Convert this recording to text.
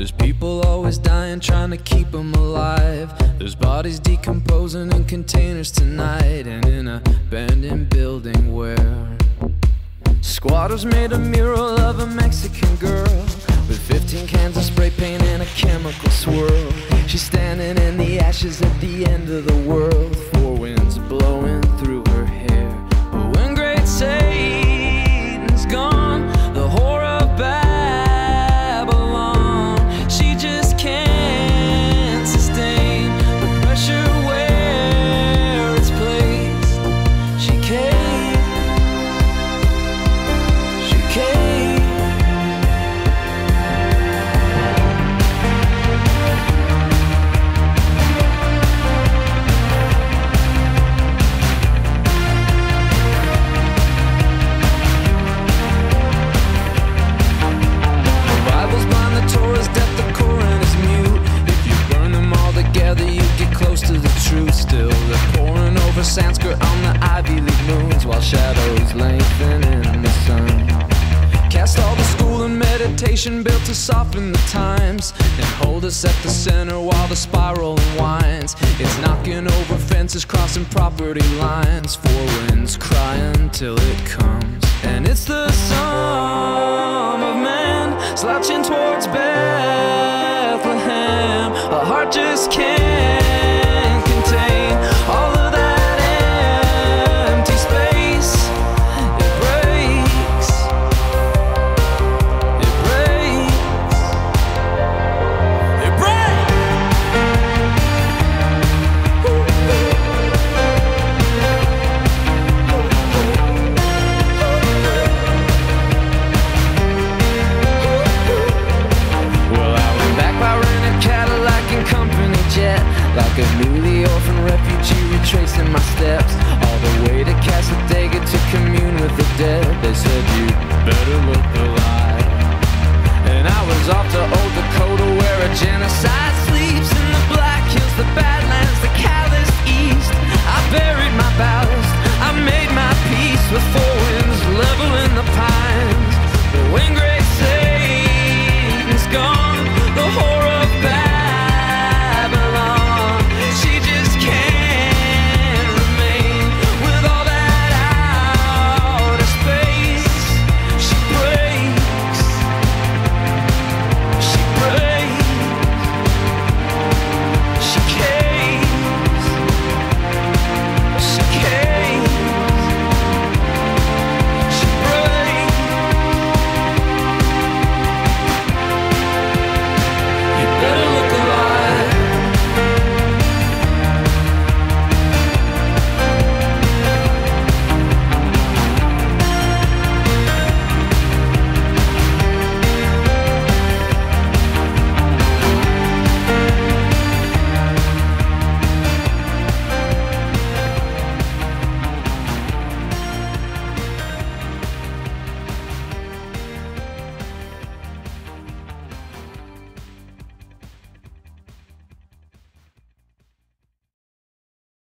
There's people always dying, trying to keep them alive. There's bodies decomposing in containers tonight, and in a abandoned building where squatters made a mural of a Mexican girl with 15 cans of spray paint and a chemical swirl. She's standing in the ashes at the end of the world, four winds blowing through her hair. But when great Satan's gone, the horror of Babylon, she just can't sustain the pressure where it's placed. She caved, she caved. Still they're pouring over Sanskrit on the Ivy League moons, while shadows lengthen in the sun. Cast all the school and meditation built to soften the times and hold us at the center while the spiral unwinds. It's knocking over fences, crossing property lines, four winds crying till it comes. And it's the Son of Man slouching towards Bethlehem. A heart just can't